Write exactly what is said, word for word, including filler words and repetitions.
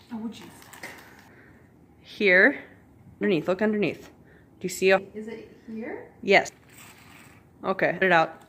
Oh, jeez. Here. Underneath. Look underneath. Do you see? A Is it here? yes. Okay. Put it out.